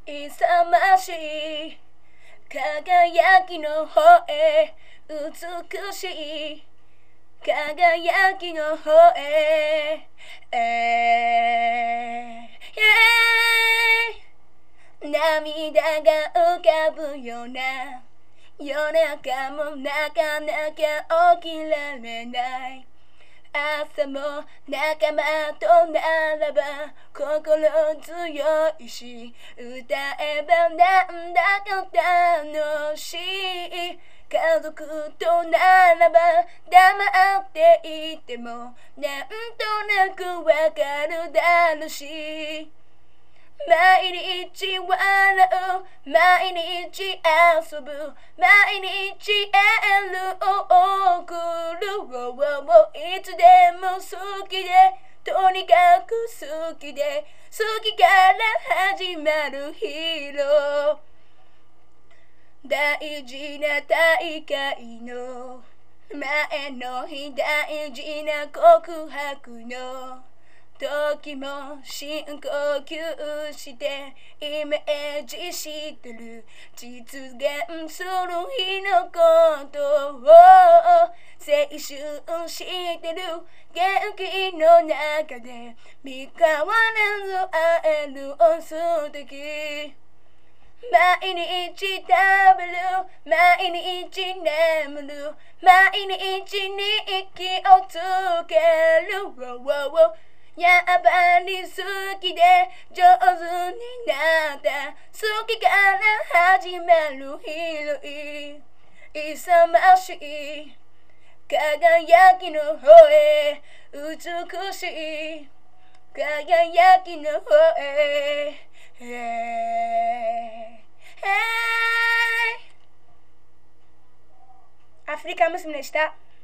勇ましい輝きの方へ美しい輝きの方へ、涙が浮かぶような夜中も泣かなきゃ起きられない。朝も仲間とならば心強いし、歌えばなんだか楽しい。家族とならば黙っていてもなんとなくわかるだろうし、毎日笑う、毎日遊ぶ、毎日エールを送る、いつでも好きで、とにかく好きで、好きから始まるヒーロー。大事な大会の前の日、大事な告白の時も深呼吸してイメージしてる、実現する日のことを青春してる、元気の中で見変わらず会える素敵。毎日食べる、毎日眠る、毎日に息をつける、やっぱり好きで上手になった、好きから始まるヒロイン。勇ましい輝きの方へ美しい輝きの方へ、アフリカ娘でした。